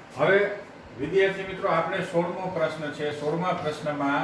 હવે વિદ્યાર્થી મિત્રો આપણે 16મો પ્રશ્ન છે। 16મા પ્રશ્નમાં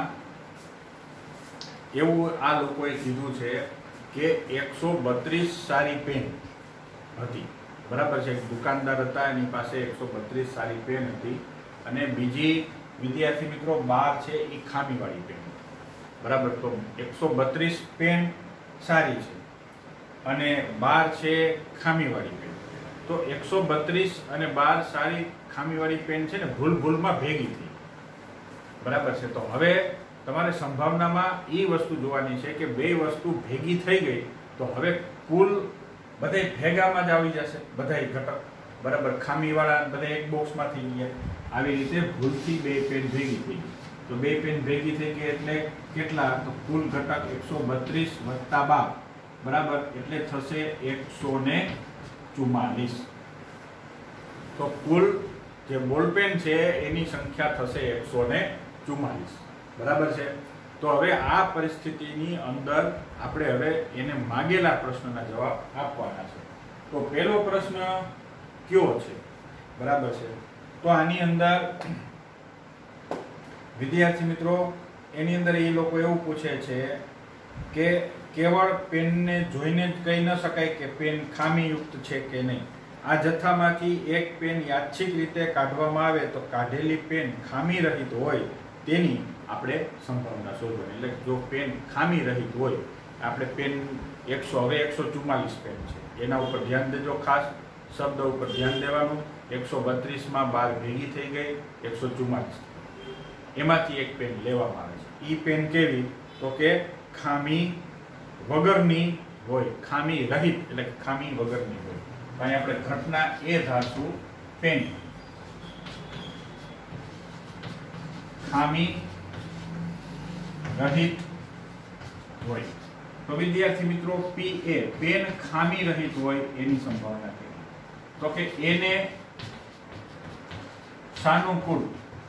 એવું આ લોકોએ કીધું છે કે 132 સારી પેન હતી, બરાબર છે। દુકાનદાર હતા, એની પાસે 132 સારી પેન હતી અને બીજી વિદ્યાર્થી મિત્રો 12 છે એ ખામીવાળી પેન, બરાબર। તો 132 પેન સારી છે અને 12 છે ખામીવાળી પેન। તો 132 અને 12 સારી ખામીવાળી પેન છે ને ભૂલમાં ભેગી થઈ, બરાબર છે। તો હવે તમારે સંભાવનામાં એ વસ્તુ જોવાની છે કે બે વસ્તુ ભેગી થઈ ગઈ તો હવે કુલ બધે ભેગામાં જ આવી જશે બધા ઘટક, બરાબર। ખામીવાળા બધા એક બોક્સમાં થઈ ગયા, આવી રીતે ભૂલથી બે પેન ભેગી થઈ ગઈ। તો બે પેન ભેગી થઈ ગઈ એટલે કેટલા? તો કુલ ઘટક 132 વત્તા 12, બરાબર, એટલે થશે 144। તો કુલ જે બોલપેન છે એની સંખ્યા થશે 144, બરાબર છે। તો હવે આ પરિસ્થિતિની અંદર આપણે હવે એને માંગેલા પ્રશ્નના જવાબ આપવાના છે। તો પહેલો પ્રશ્ન કયો છે, બરાબર છે। તો આની અંદર વિદ્યાર્થી મિત્રો એની અંદર એ લોકો એવું પૂછે છે કે કેવળ પેનને જોઈને જ કહી ન શકાય કે પેન ખામીયુક્ત છે કે નહીં। આ જથ્થામાંથી એક પેન યાદચ્છિક રીતે કાઢવામાં આવે તો કાઢેલી પેન ખામી રહિત હોય તેની આપણે સંભાવના શોધવાની। એટલે જો પેન ખામી રહિત હોય, આપણે પેન 100 હવે 144 પેન છે, એના ઉપર ધ્યાન દેજો, ખાસ શબ્દ ઉપર ધ્યાન દેવાનું। 132માં 12 ભેગી થઈ ગઈ, 144, એમાંથી એક પેન લેવામાં આવે છે। ઈ પેન કેવી? તો કે ખામી વગરની હોય, ખામી રહિત એટલે ખામી વગરની હોય। અહીં આપણે ઘટના એ ધારશું પેન ખામી રહિત હોય। તો વિદ્યાર્થી મિત્રો પી એ પેન ખામી રહિત હોય એની સંભાવના કેટલી? તો કે એને સાનુકૂળ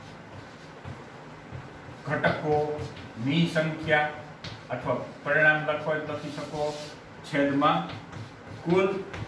ઘટકોની સંખ્યા અથવા પરિણામ લખો લખી શકો છેદમાં કુલ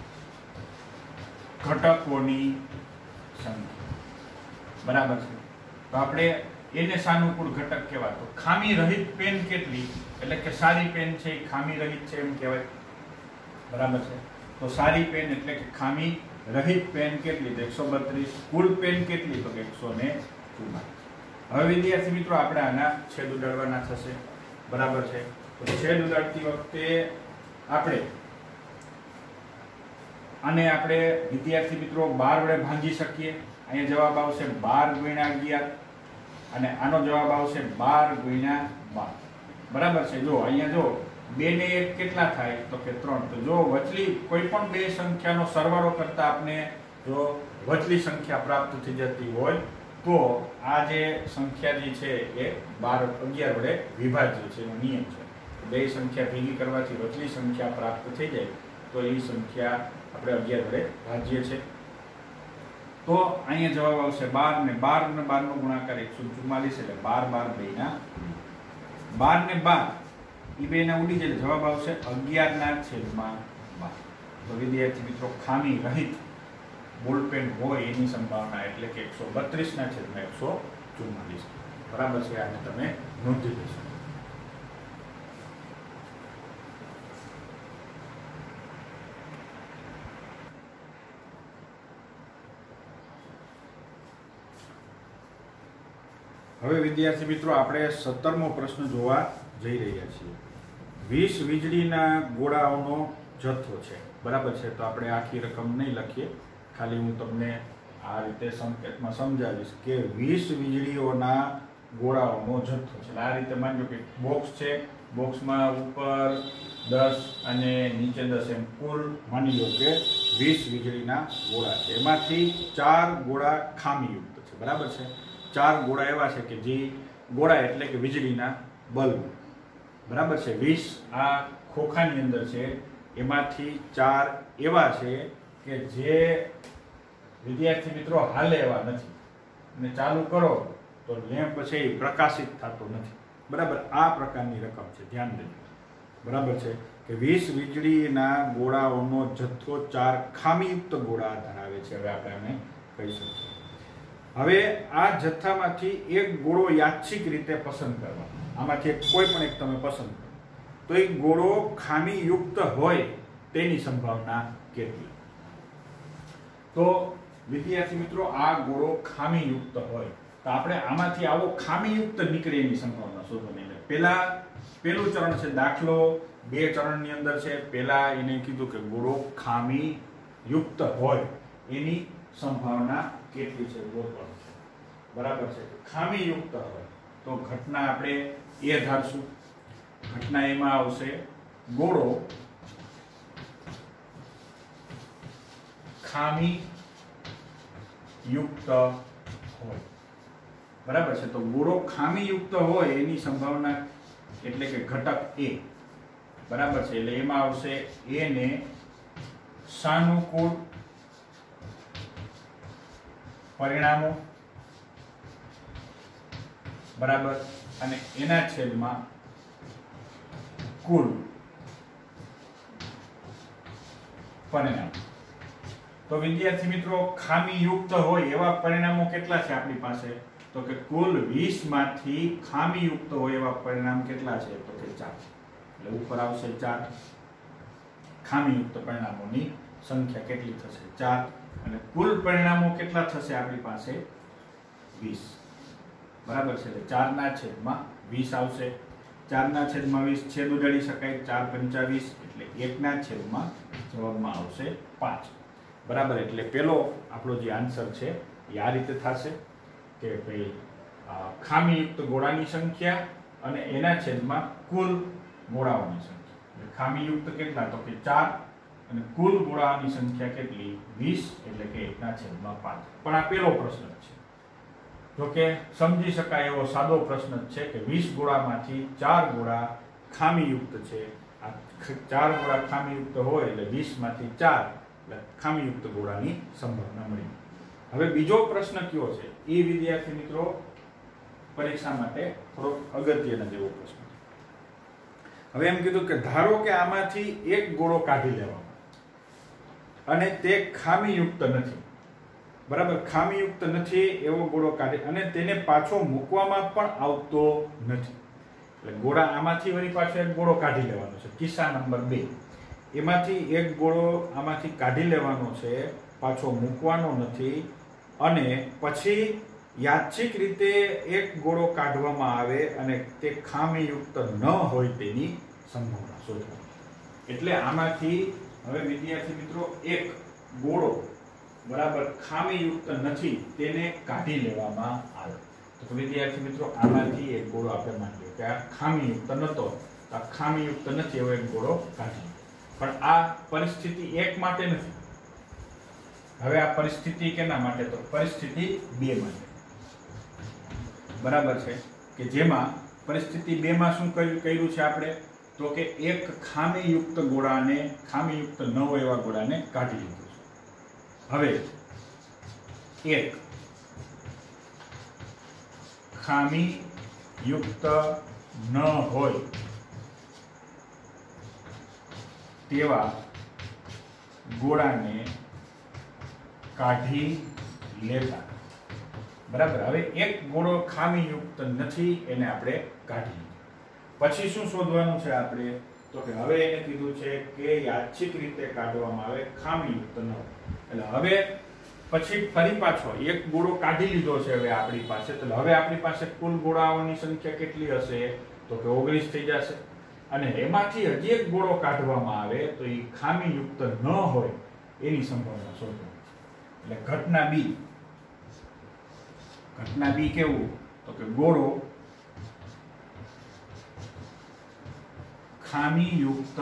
ઘટકોની સંખ્યા, બરાબર છે। તો આપણે એને સાનુકૂળ ઘટક કહેવાય। તો ખામી રહિત પેન કેટલી? એટલે કે સારી પેન છે એ ખામી રહિત છે એમ કહેવાય, બરાબર છે। તો સારી પેન એટલે કે ખામી રહિત પેન કેટલી? તો 132। કુલ પેન કેટલી? તો 144। હવે વિદ્યાર્થી મિત્રો આપણે આના છેદ ઉડાડવાના થશે, બરાબર છે। તો છેદ ઉડાડતી વખતે આપણે આને આપણે વિદ્યાર્થી મિત્રો 12 વડે ભાંગી શકીએ। અહીંયા જવાબ આવશે 12 ગુણ્યા 11 અને આનો જવાબ આવશે 12 ગુણ્યા 12, બરાબર છે। જો અહીંયા જો 2 ને 1 કેટલા થાય? તો કે 3। તો જો વચલી કોઈ પણ બે સંખ્યાનો સરવાળો કરતા આપણે જો વચલી સંખ્યા પ્રાપ્ત થઈ જતી હોય તો આ જે સંખ્યા જે છે એ 12 11 વડે વિભાજ્ય છે, એનો નિયમ છે। બે સંખ્યા ભેગી કરવાથી વચલી સંખ્યા પ્રાપ્ત થઈ જાય તો એ સંખ્યા આપણે 11 વડે ભાજ્ય છે। તો અહીંયા જવાબ આવશે 12 ને 12 ને 12 નો ગુણાકાર 144 એટલે 12 12 બેના 12 ને 12 એ બેના ઉડી જાય જવાબ આવશે 11/12। તો વિદ્યાર્થી મિત્રો ખામી રહિત બોલપેન હોય એની સંભાવના એટલે કે 132/144, બરાબર છે। આને તમે નોંધી લેશો। હવે વિદ્યાર્થી મિત્રો આપણે 17મો પ્રશ્ન જોવા જઈ રહ્યા છીએ। 20 વીજળીના ગોળાઓનો જથ્થો છે, બરાબર છે। તો આપણે આખી રકમ નહીં લખીએ, ખાલી હું તમને આ રીતે સંકેતમાં સમજાવીશ કે 20 વીજળીઓના ગોળાઓનો જથ્થો છે। આ રીતે માનજો કે બોક્સ છે, બોક્સમાં ઉપર 10 અને નીચે 10 એમ કુલ માની લો કે 20 વીજળીના ગોળા છે। એમાંથી 4 ગોળા ખામીયુક્ત છે, બરાબર છે। 4 ગોળા એવા છે કે જે ગોળા એટલે કે વીજળીના બલ્બ, બરાબર છે। 20 આ ખોખાની અંદર છે, એમાંથી 4 એવા છે કે જે વિદ્યાર્થી મિત્રો હાલે એવા નથી અને ચાલુ કરો તો લેમ્પ છે એ પ્રકાશિત થતો નથી, બરાબર। આ પ્રકારની રકમ છે, ધ્યાન દેજો, બરાબર છે કે 20 વીજળીના ગોળાઓનો જથ્થો 4 ખામીયુક્ત ગોળા ધરાવે છે। હવે આપણે આને કહી શકીએ હવે આ જથ્થામાંથી એક ગોળો યાદચ્છિક રીતે પસંદ કરવા, આમાંથી કોઈ પણ એક તમે પસંદ કરો તો એ ગોળો ખામીયુક્ત હોય તેની સંભાવના કેટલી? તો વિદ્યાર્થી મિત્રો, આ ગોળો ખામીયુક્ત હોય તો આપણે આમાંથી આવો ખામીયુક્ત નીકળે એની સંભાવના શોધવાની. પહેલું ચરણ છે દાખલો, 2 ચરણની અંદર છે. પહેલા એને કીધું કે ગોળો ખામીયુક્ત હોય એની સંભાવના કેટલી છે ગોતવાનું છે. બરાબર છે. ખામીયુક્ત હોય તો ઘટના આપણે એ ધારશું. ઘટના એમાં આવશે ગોળો ખામીયુક્ત હોય. બરાબર છે. તો ગોળો ખામીયુક્ત હોય એની સંભાવના એટલે કે ઘટક એ. બરાબર છે. એટલે એમાં આવશે એ ને સાનુકૂળ પરિણામો, બરાબર, અને એના છેદમાં કુલ પરિણામ. તો વિદ્યાર્થી મિત્રો, ખામીયુક્ત હોય એવા પરિણામો કેટલા છે આપણી પાસે? તો કે કુલ 20 માંથી ખામીયુક્ત હોય એવા પરિણામ કેટલા છે? તો કે 4. એટલે ઉપર આવશે 4. ખામીયુક્ત પરિણામોની સંખ્યા કેટલી થશે? 4. અને કુલ પરિણામો કેટલા થશે આપણી પાસે? 20. બરાબર છે. એટલે 4 ના છેદમાં 20 આવશે. 4 ના છેદમાં 20 છેદ ઉડાડી શકાય. 4 પંચા 20 એટલે 1 ના છેદમાં જવાબમાં આવશે 5. બરાબર. એટલે પેલો આપણો જે આન્સર છે એ આ રીતે થશે કે ભાઈ ખામીયુક્ત ગોળાની સંખ્યા અને એના છેદમાં કુલ ગોળાઓની સંખ્યા. ખામીયુક્ત કેટલા? તો કે 4 અને કુલ ગોળાની સંખ્યા કેટલી? 20 એટલે કે 1 ના છેદમાં 5. પણ આ પેલો પ્રશ્ન છે. જો કે સમજી શકાય એવો સાદો પ્રશ્ન છે કે 20 ગોળામાંથી 4 ગોળા ખામીયુક્ત છે. આ 4 ગોળા ખામીયુક્ત હોય એટલે 20 માંથી 4 એટલે ખામીયુક્ત ગોળાની સંભાવના મળી. હવે બીજો પ્રશ્ન કયો છે એ વિદ્યાર્થી મિત્રો પરીક્ષા માટે થોડો અગત્યનો જેવો પ્રશ્ન. હવે એમ કીધું કે ધારો કે આમાંથી એક ગોળો કાઢી લેવામાં અને તે ખામીયુક્ત નથી. બરાબર. ખામીયુક્ત નથી એવો ગોળો કાઢી અને તેને પાછો મૂકવામાં પણ આવતો નથી. એટલે ગોળા આમાંથી વળી પાછો એક ગોળો કાઢી લેવાનો છે. કિસ્સા નંબર 2 એમાંથી એક ગોળો આમાંથી કાઢી લેવાનો છે, પાછો મૂકવાનો નથી અને પછી યાદચ્છિક રીતે એક ગોળો કાઢવામાં આવે અને તે ખામીયુક્ત ન હોય તેની સંભાવના શોધવાની. એટલે આમાંથી હવે વિદ્યાર્થી મિત્રો એક ગોળો બરાબર ખામીયુક્ત નથી તેને કાઢી લેવામાં આવે. તો વિદ્યાર્થી મિત્રો આમાંથી એક ગોળો આપણે માની લઈએ કે આ ખામીયુક્ત નતો, આ ખામીયુક્ત નથી એવો એક ગોળો કાઢી. પણ આ પરિસ્થિતિ 1 માટે નથી. હવે આ પરિસ્થિતિ કેના માટે? તો પરિસ્થિતિ 2 માટે. બરાબર છે. કે જેમાં પરિસ્થિતિ 2 માં શું કર્યું છે આપણે? તો કે એક ખામીયુક્ત ગોળાને, ખામીયુક્ત ન હોય એવા ગોળાને કાઢી લીધું છે. હવે એક ખામીયુક્ત ન હોય તેવા ગોળાને કાઢી લેતા. બરાબર. હવે એક ગોળો ખામીયુક્ત નથી એને આપણે કાઢી લીધો. પછી શું શોધવાનું છે આપણે? તો કે હવે એને કીધું છે કે યાદચ્છિક રીતે કાઢવામાં આવે, ખામીયુક્ત ન હોય. એટલે હવે પછી ફરી પાછો એક ગોળો કાઢી લીધો છે હવે આપણી પાસે. તો હવે આપણી પાસે કુલ ગોળાઓની સંખ્યા કેટલી હશે? તો કે 19 થઈ જશે. અને એમાંથી હજી એક ગોળો કાઢવામાં આવે તો એ ખામીયુક્ત ન હોય એની સંભાવના શોધવાની. એટલે ઘટના બી. ઘટના બી કેવું? તો કે ગોળો ખામીયુક્ત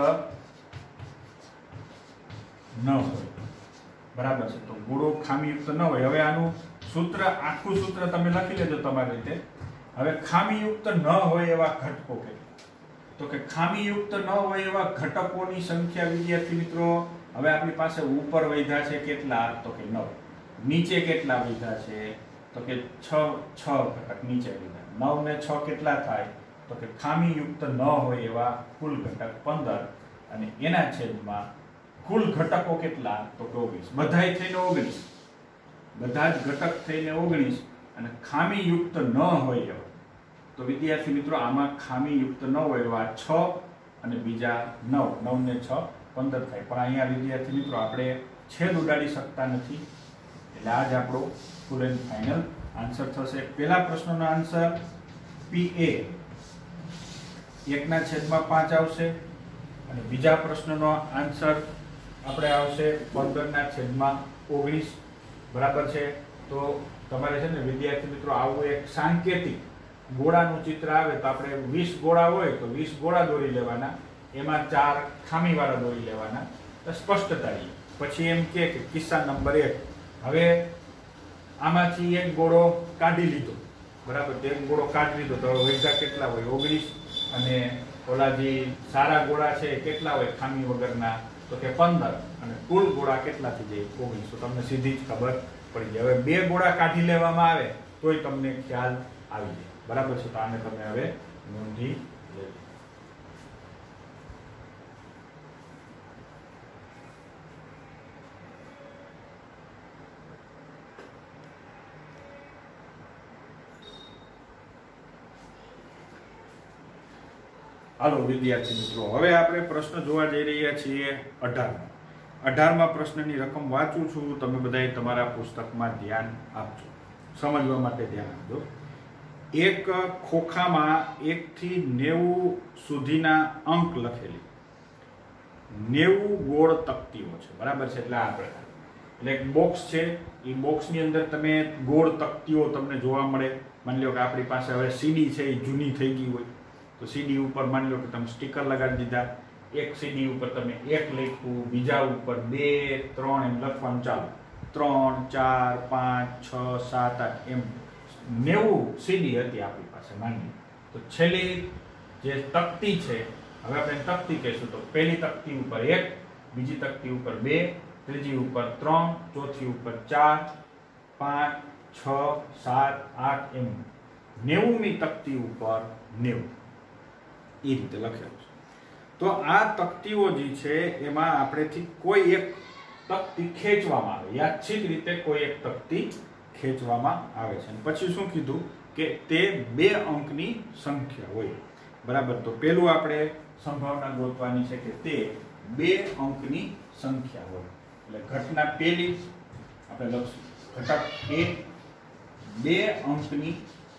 ન હોય. બરાબર છે. તો ગોળો ખામીયુક્ત ન હોય. હવે આનું સૂત્ર, આખું સૂત્ર તમે લખી લેજો તમારી રીતે. હવે ખામીયુક્ત ન હોય એવા ઘટકો કેટલા? તો કે ખામીયુક્ત ન હોય એવા ઘટકોની સંખ્યા વિદ્યાર્થી મિત્રો હવે આપણી પાસે ઉપર વધ્યા છે કેટલા? તો કે 9. નીચે કેટલા વધ્યા છે? તો કે 6 ઘટક નીચે વધ્યા. 9 ને 6 કેટલા થાય? તો કે ખામીયુક્ત ન હોય એવા કુલ ઘટક 15 અને એના છેદમાં કુલ ઘટકો કેટલા? તો 19. બધાય થઈને 19. બધા જ ઘટક થઈને 19 અને ખામીયુક્ત ન હોય એવા, તો વિદ્યાર્થી મિત્રો આમાં ખામીયુક્ત ન હોય એવા 6 અને બીજા 9, 9 ને 6 15 થાય. પણ અહીંયા વિદ્યાર્થી મિત્રો આપણે છેદ ઉડાડી શકતા નથી, એટલે આ જ આપણો ફૂલ એન્ડ ફાઇનલ આન્સર થશે. પહેલા પ્રશ્નનો આન્સર PA 1/5 આવશે અને બીજા પ્રશ્નનો આન્સર આપણે આવશે 15/19. બરાબર છે. તો તમારે છે ને વિદ્યાર્થી મિત્રો આવું એક સાંકેતિક ગોળાનું ચિત્ર આવે તો આપણે 20 ગોળા હોય તો 20 ગોળા દોરી લેવાના, એમાં 4 ખામીવાળા દોરી લેવાના, તો સ્પષ્ટતા રહે. પછી એમ કે કિસ્સા નંબર 1, હવે આમાંથી એક ગોળો કાઢી લીધો, બરાબર, એક ગોળો કાઢી લીધો તો વૈધા કેટલા હોય 19, અને ઓલા જે સારા ગોળા છે કેટલા હોય ખામી વગરના, તો કે 15, અને કુલ ગોળા કેટલા થઈ જાય 19. તો તમને સીધી જ ખબર પડી જાય. હવે 2 ગોળા કાઢી લેવામાં આવે તોય તમને ખ્યાલ આવી જાય. બરાબર છે. તો આને તમે હવે નોંધી લેજો. હાલો વિદ્યાર્થી મિત્રો, હવે આપણે પ્રશ્ન જોવા જઈ રહ્યા છીએ 18માં પ્રશ્નની રકમ વાંચું છું. તમે બધાએ તમારા પુસ્તકમાં ધ્યાન આપજો, સમજવા માટે ધ્યાન આપજો. એક ખોખામાં 1 થી 90 સુધીના અંક લખેલી 90 ગોળ તકતીઓ છે. બરાબર છે. એટલે આ પ્રકાર, એટલે એક બોક્સ છે, એ બોક્સની અંદર તમે ગોળ તકતીઓ તમને જોવા મળે. માની લો કે આપણી પાસે હવે CD છે એ જૂની થઈ ગઈ હોય તો CD ઉપર માની લો કે તમે સ્ટીકર લગાડી દીધા, એક CD ઉપર તમે 1 લખ્યું, બીજા ઉપર 2, 3 એમ લખવાનું ચાલુ, 3, 4, 5, 6, 7, 8 એમ 90 CD હતી આપણી પાસે માની. તો છેલ્લી જે તકતી છે, હવે આપણે તકતી કહીશું, તો પહેલી તકતી ઉપર 1, બીજી તકતી ઉપર 2, ત્રીજી ઉપર 3, ચોથી ઉપર 4, 5, 6, 7, 8 એમ 90મી તકતી ઉપર 90 એ રીતે લખેલું છે. તો આ તકતીઓ જે છે એમાં આપણેથી કોઈ એક તકતી ખેંચવામાં આવે, યાદચ્છિક રીતે કોઈ એક તકતી ખેંચવામાં આવે છે. અને પછી શું કીધું કે તે 2 અંકની સંખ્યા હોય. બરાબર. તો પેલું આપણે સંભાવના ગોતવાની છે કે તે 2 અંકની સંખ્યા હોય. એટલે ઘટના પહેલી આપણે લખશું, ઘટક A 2 અંકની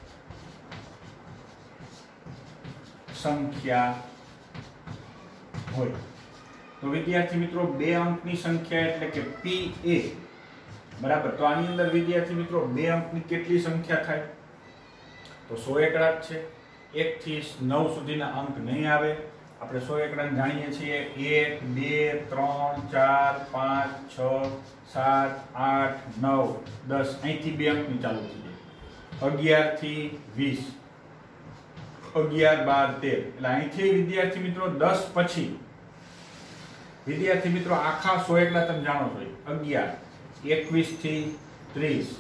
સંખ્યા હોય. તો વિદ્યાર્થી મિત્રો 2 અંકની સંખ્યા એટલે કે PA. બરાબર. તો આની અંદર વિદ્યાર્થી મિત્રો 2 અંકની કેટલી સંખ્યા થાય? તો 100 એકડા છે. 1 થી 9 સુધીના અંક નહીં આવે. આપણે 100 એકડાને જાણીએ છીએ 1, 2, 3, 4, 5, 6, 7, 8, 9, 10. અહીંથી 2 અંકની ચાલુ થઈ જાય. 11 થી 20, 11, 12, 13. એટલે અહીંથી વિદ્યાર્થી મિત્રો 10 પછી વિદ્યાર્થી મિત્રો આખા 100 એકડા તમે જાણો છો 11, 21 થી 30,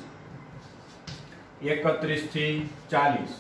31 થી 40,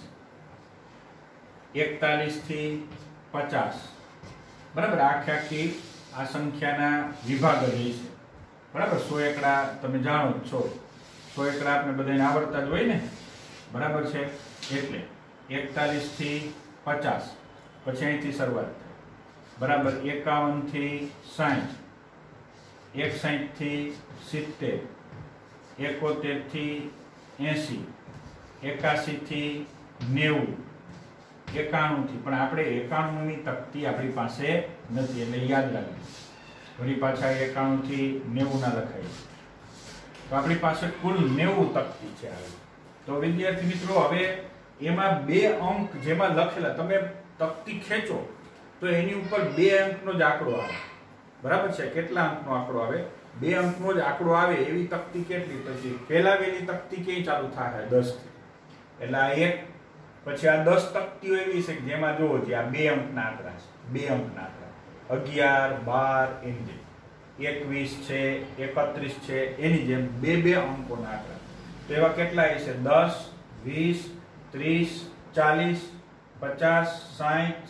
41 થી 50. બરાબર. આખી આ સંખ્યાના વિભાગ રહે છે. બરાબર. 100 એકડા તમે જાણો જ છો, 100 એકડા આપણે બધાને આવડતા જ હોય ને. બરાબર છે. એટલે 41 થી 50, પછી અહીંથી શરૂઆત થાય. બરાબર. 51 થી 60, 61 થી 70, 71 થી 80, 81 થી 90, 91 થી. પણ આપણે 91ની તકતી આપણી પાસે નથી, એટલે યાદ રાખજો. વળી પાછા 91 થી 90 ના લખાય. તો આપણી પાસે કુલ 90 તકતી છે. તો વિદ્યાર્થી મિત્રો હવે એમાં 2 અંક જેમાં લખેલા તમે તકતી ખેંચો તો એની ઉપર 2 અંકનો જ આંકડો આવે. બરાબર છે. કેટલા અંકનો આંકડો આવે? 2 અંકનો જ આંકડો આવે એવી તકતી કેટલી? પછી ફેલાવેલી તકતી કઈ ચાલુ થાય 10 થી. એટલે આ 1, પછી આ 10 તકતીઓ એવી છે કે જેમાં જોવો છે આ 2 અંકના આંકડા છે. 2 અંકના આંકડા 11, 12 એની જેમ, 21 છે, 31 છે, એની જેમ 2 અંકોના આંકડા. તો એવા કેટલા છે? 10, 20, 30, 40, 50,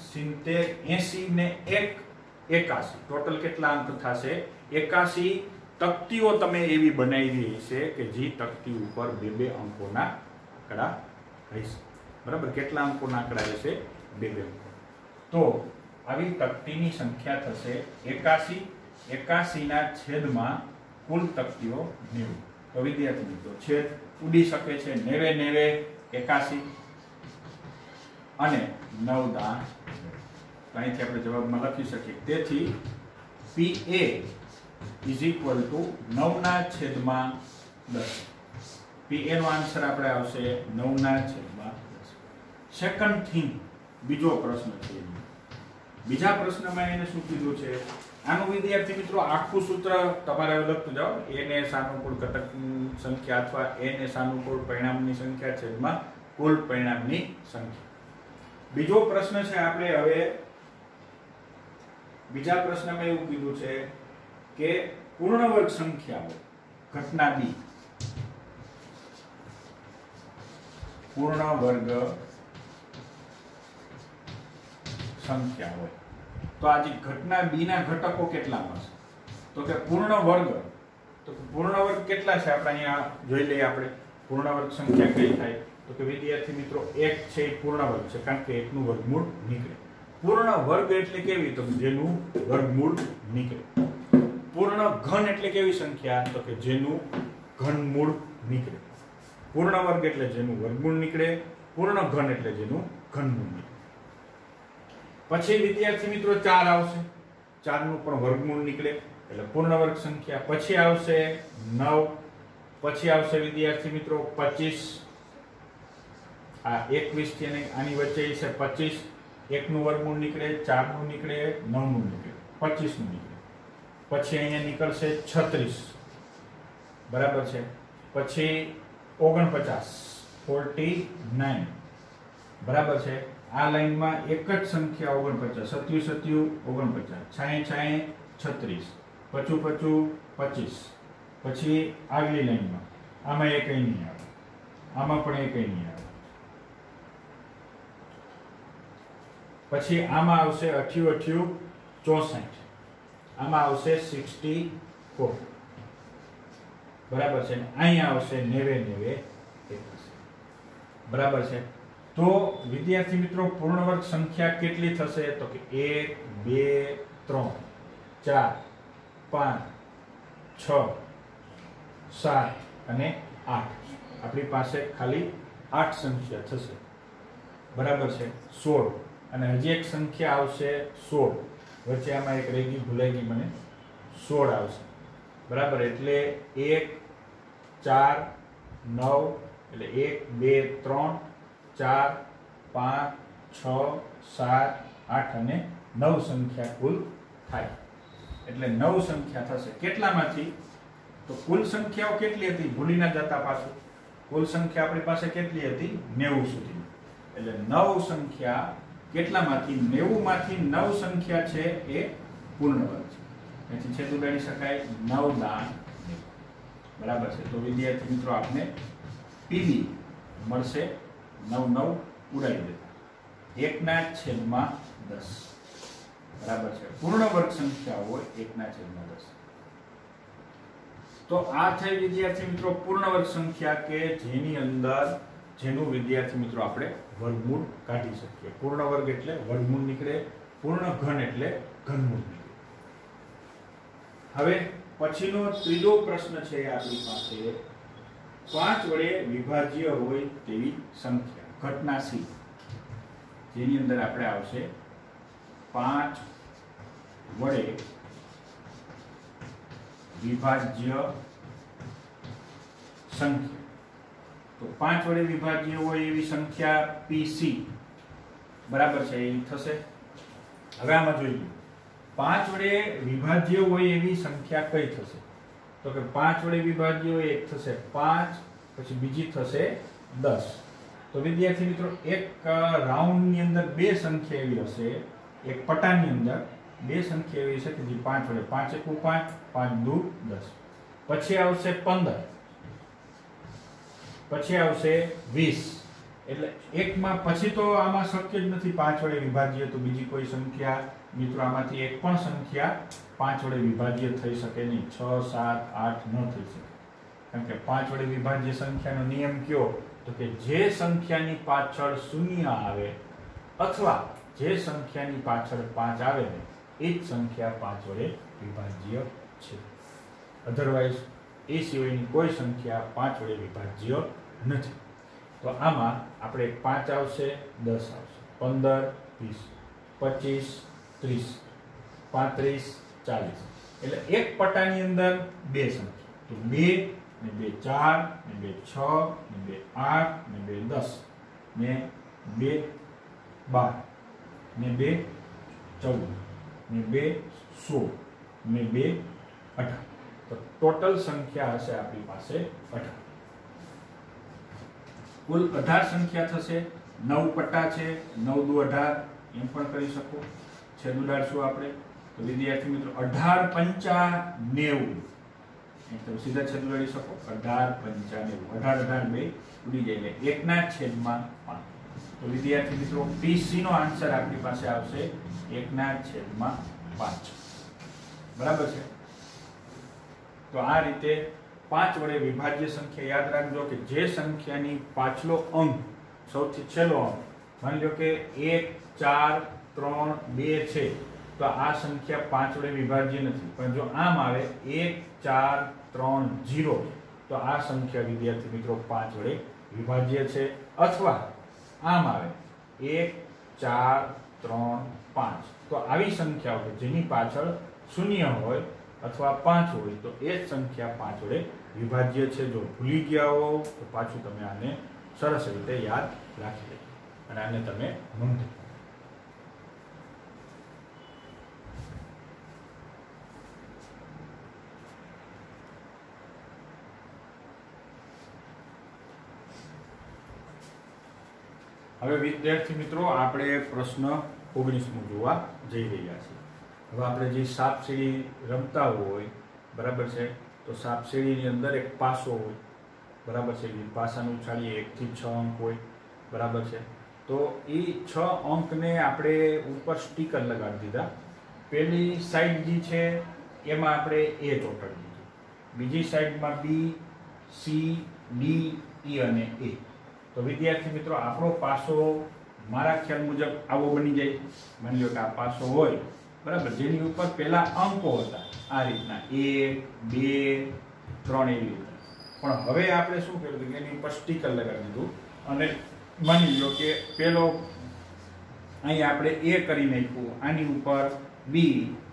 60, 70, 80 ને 1, 81. ટોટલ કેટલા અંક થશે? 81 તકતીઓ તમે એવી બનાવી હશે કે જે તકતી ઉપર બે બે અંકોના આંકડા હશે, બરાબર? કેટલા અંકોના આંકડા હશે? બે બે અંકો. તો આવી તકતીની સંખ્યા થશે 81. 81 ના છેદમાં કુલ તકતીઓ 90. તો વિદ્યાર્થી મિત્રો છેદ ઉડી શકે છે 90 81 અને 9 દાન. અહીંથી આપણે જવાબમાં લખી શકીએ. તેથી PA ઇઝ ઇક્વલ ટુ 9 ના છેદમાં 10. PA નો આન્સર આપણે આવશે 9 ના છેદમાં 10. સેકન્ડ થિંગ, બીજો પ્રશ્ન છે. બીજા પ્રશ્નમાં એને શું કીધું છે? આનું વિદ્યાર્થી મિત્રો આખું સૂત્ર તમારે લખતું જાઓ. a ને સાનુકૂળ ઘટક સંખ્યા અથવા a ને સાનુકૂળ પરિણામની સંખ્યા છેદમાં કુલ પરિણામની સંખ્યા. બીજો પ્રશ્ન છે આપણે હવે બીજા પ્રશ્નમાં એવું કીધું છે કે પૂર્ણ વર્ગ સંખ્યાઓ ઘટના b પૂર્ણ વર્ગ સંખ્યા હોય તો આ જે ઘટના b ના ઘટકો કેટલા મળશે? તો કે પૂર્ણ વર્ગ. તો પૂર્ણ વર્ગ કેટલા છે આપણે અહીંયા જોઈ લઈએ. આપણે પૂર્ણ વર્ગ સંખ્યા કઈ થાય? તો કે વિદ્યાર્થી મિત્રો 1 છે એ પૂર્ણ વર્ગ છે, કારણ કે 1 નું વર્ગમૂળ નીકળે. પૂર્ણ વર્ગ એટલે કેવી? તો જેનું વર્ગમૂળ નીકળે. પૂર્ણ ઘન એટલે કેવી સંખ્યા? તો કે જેનું ઘનમૂળ નીકળે. પૂર્ણ વર્ગ એટલે જેનું વર્ગમૂળ નીકળે, પૂર્ણ ઘન એટલે જેનું ઘનમૂળ નીકળે. પછી વિદ્યાર્થી મિત્રો 4 આવશે. 4 નું પણ વર્ગમૂળ નીકળે એટલે પૂર્ણ વર્ગ સંખ્યા. પછી આવશે 9. પછી આવશે વિદ્યાર્થી મિત્રો 25. આ 21 થી અને આની વચ્ચે છે 25. 1 નું વર્ગમૂળ નીકળે, 4 નું નીકળે, 9 નું નીકળે, 25 નું નીકળે. પછી અહીંયા નીકળશે 36. બરાબર છે. પછી 49 49. બરાબર છે. આ લાઈનમાં એક જ સંખ્યા 49, 27 27 49 56 36. પછી આગલી લાઈનમાં આમાં એક નહીં આવે, આમાં પણ એક નહીં આવે. પછી આમાં આવશે 88 64. આમાં આવશે 64. બરાબર છે. અહીંયા આવશે 90 81. બરાબર છે. તો વિદ્યાર્થી મિત્રો પૂર્ણ વર્ગ સંખ્યા કેટલી થશે? તો કે 1 2 3 4 5 6 7 અને 8. આપણી પાસે ખાલી 8 સંખ્યા થશે. બરાબર છે. 16 અને હજી એક સંખ્યા આવશે 16. વચ્ચે આમાં એક રહી ગઈ, ભૂલાઈ ગઈ મને. 16 આવશે. બરાબર. એટલે 1 4 9 એટલે 1 2 3 4 5 6 7 8 અને 9 સંખ્યા કુલ થાય. એટલે 9 સંખ્યા થશે. કેટલામાંથી? તો કુલ સંખ્યાઓ કેટલી હતી? ભૂલી ના જતા પાછું. કુલ સંખ્યા આપણી પાસે કેટલી હતી? 90 સુધી. એટલે 9 સંખ્યા કેટલામાંથી? 90 માંથી 9 સંખ્યા છે એ પૂર્ણ વર્ગ છે. એથી છેદ ઉડાડી શકાય. 9 દાન 90. બરાબર છે. તો વિદ્યાર્થી મિત્રો આપને PB મળશે 9 ઉડાડી દેતા 1 ના છેદમાં 10. બરાબર છે. પૂર્ણ વર્ગ સંખ્યા હોય 1 ના છેદમાં 10. તો આ થઈ વિદ્યાર્થી મિત્રો પૂર્ણ વર્ગ સંખ્યા કે જેની અંદર જેનું વિદ્યાર્થી મિત્રો આપણે વર્ગમૂળ કાઢી શકીએ. પૂર્ણ વર્ગ એટલે વર્ગમૂળ નીકળે, પૂર્ણ ઘન એટલે ઘનમૂળ નીકળે. હવે પછીનો ત્રીજો પ્રશ્ન છે આપણી પાસે 5 વડે વિભાજ્ય હોય તેવી સંખ્યા ઘટના C, જેની અંદર આપણે આવશે 5 વડે વિભાજ્ય સંખ્યા. તો 5 વડે વિભાજ્ય હોય એવી સંખ્યા PC. બરાબર છે. એ થશે. હવે આમાં જોઈએ 5 વડે વિભાજ્ય હોય એવી સંખ્યા કઈ થશે? તો કે 5 વડે વિભાજ્ય હોય એક થશે 5, પછી બીજી થશે 10. તો વિદ્યાર્થી મિત્રો એક રાઉન્ડ ની અંદર બે સંખ્યા એવી હશે, એક પટાની અંદર બે સંખ્યા એવી છે કે જે 5 વડે 5 એકુ 5 5 દુ 10. પછી આવશે 15, પછી આવશે 20. એટલે એકમાં પછી તો આમાં શક્ય જ નથી 5 વડે વિભાજ્ય તો બીજી કોઈ સંખ્યા મિત્રો આમાંથી એક પણ સંખ્યા 5 વડે વિભાજ્ય થઈ શકે નહીં. 6, 7, 8 ન થઈ શકે, કારણ કે 5 વડે વિભાજ્ય સંખ્યાનો નિયમ કયો? તો કે જે સંખ્યાની પાછળ શૂન્ય આવે અથવા જે સંખ્યાની પાછળ 5 આવે ને એ જ સંખ્યા 5 વડે વિભાજ્ય છે. અધરવાઇઝ એ સિવાયની કોઈ સંખ્યા 5 વડે વિભાજ્ય નથી. તો આમાં આપણે 5 આવશે, 10 આવશે, 15, 20, 25, 30, 35, 40. એટલે એક પટ્ટાની અંદર બે સંખ્યા, તો 2 ને 2 4 ને 2 6 ને 2 8 ને 2 10 ને 2 12 ને 2 14 ને 2 16 ને 2 18. તો ટોટલ સંખ્યા હશે આપણી પાસે 18. કુલ 18 સંખ્યા થશે. 9 પટ્ટા છે, 9 દુ 18 એમ પણ કરી શકો. છેદ ઉડાડશું આપણે તો વિદ્યાર્થી મિત્રો 18 પંચા 90 એકદમ સીધા છેદ ઉડાડી શકો. 18 પંચા 90, 18 બે ઉડી જાય એટલે 1/5. તો વિદ્યાર્થી મિત્રો PC નો આન્સર આપણી પાસે આવશે 1/5. બરાબર છે. તો આ રીતે 5 વડે વિભાજ્ય સંખ્યા યાદ રાખજો કે જે સંખ્યાની પાછલો અંક સૌથી છેલ્લો અંક, માની લો કે 1 4 3 2 છે, તો આ સંખ્યા 5 વડે વિભાજ્ય નથી. પણ જો આમ આવે 1 4 3 0, તો આ સંખ્યા વિદ્યાર્થી મિત્રો 5 વડે વિભાજ્ય છે. અથવા આમ આવે 1 4 3 5, તો આવી સંખ્યાઓ કે જેની પાછળ શૂન્ય હોય અથવા 5 હોય તો એ જ સંખ્યા 5 વડે વિભાજ્ય છે. જો ભૂલી ગયા હો તો પાછું તમે આને સરસ રીતે યાદ રાખી લેજો અને આને તમે નોંધી. હવે વિદ્યાર્થી મિત્રો આપણે પ્રશ્ન 19મો જોવા જઈ રહ્યા છીએ. હવે આપણે જે સાપ સીડી રમતા હોય, બરાબર છે, તો સાપ સીડીની અંદર એક પાસો હોય, બરાબર છે. એ પાસાનું ઉછાળીએ 1 થી 6 અંક હોય, બરાબર છે. તો એ 6 અંકને આપણે ઉપર સ્ટીકર લગાડી દીધા. પહેલી સાઈડ જે છે એમાં આપણે A ચોંટાડી દીધું, બીજી સાઈડમાં B, C, D, E અને A. તો વિદ્યાર્થી મિત્રો આપણો પાસો મારા ખ્યાલ મુજબ આવો બની જાય. માની લો કે આ પાસો હોય, બરાબર, જેની ઉપર પહેલા અંકો હતા આ રીતના 1 2 3 એવી રીતે. પણ હવે આપણે શું કર્યું કે એની ઉપર સ્ટીકર લગાવી દીધું અને માની લો કે પેલો અહીં આપણે A કરી નાખ્યું, આની ઉપર B,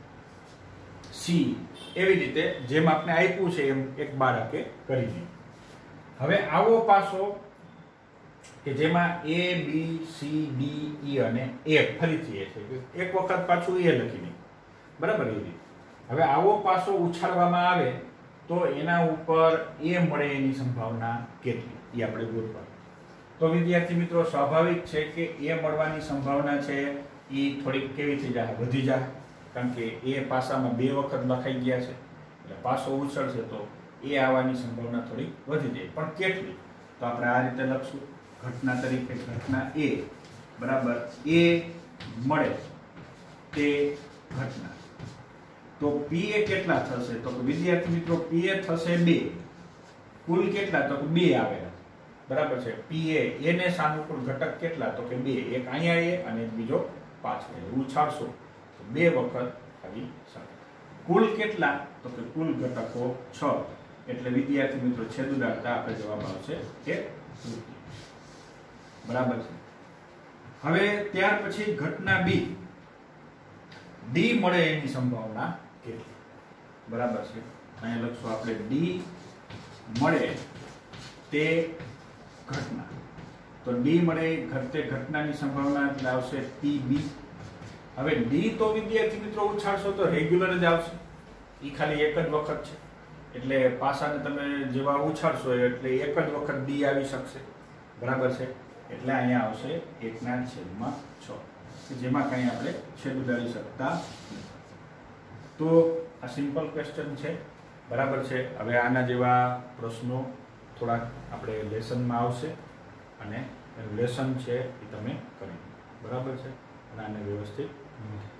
C, એવી રીતે જેમ આપણે આપ્યું છે એમ એક બાળકે કરી દીધું. હવે આવો પાસો કે જેમાં A, B, C, D, E અને A ફરીથી એ છે, એક વખત પાછું A લખી દે, બરાબર. એ રીતે હવે આવો પાસો ઉછાળવામાં આવે તો એના ઉપર A મળે એની સંભાવના કેટલી એ આપણે ગોતવાનું. તો વિદ્યાર્થી મિત્રો સ્વાભાવિક છે કે A મળવાની સંભાવના છે એ થોડીક કેવી થઈ જાય, વધી જાય, કારણ કે A પાસામાં 2 વખત લખાઈ ગયા છે એટલે પાસો ઉછળશે તો A આવવાની સંભાવના થોડી વધી જાય. પણ કેટલી? તો આપણે આ રીતે લખશું ઘટના તરીકે. ઘટના A બરાબર A મળે તે ઘટના. તો PA કેટલા થશે? તો વિદ્યાર્થી મિત્રો PA થશે 2. કુલ કેટલા? તો 2 આવેલા, બરાબર છે. PA એને સાનુકૂળ ઘટક કેટલા? તો કે 2. એક અહીંયા A અને બીજો પાછળ. ઉછાળશો તો 2 વખત આવી શકે. કુલ કેટલા? તો કે કુલ ઘટકો 6. એટલે વિદ્યાર્થી મિત્રો છેદ ઉડાડતા આપણે જવાબ આવશે કે તૃતીય, બરાબર છે. હવે ત્યાર પછી ઘટના B, D મળે એની સંભાવના કેટલી? બરાબર છે. અહીંયા લખશું આપણે D મળે તે ઘટના. તો D મળે તે ઘટનાની સંભાવના એટલે આવશે PB. હવે D તો વિદ્યાર્થી મિત્રો ઉછાળશો તો રેગ્યુલર જ આવશે, એ ખાલી એક જ વખત છે. એટલે પાસાને તમે જેવા ઉછાળશો એટલે એક જ વખત D આવી શકશે, બરાબર છે. એટલે અહીંયા આવશે 1/6, જેમાં કંઈ આપણે છેદ ઉડાડી શકતા નથી. તો આ સિમ્પલ ક્વેશ્ચન છે, બરાબર છે. હવે આના જેવા પ્રશ્નો થોડાક આપણે લેસનમાં આવશે અને લેસન છે એ તમે કરી, બરાબર છે. અને આને વ્યવસ્થિત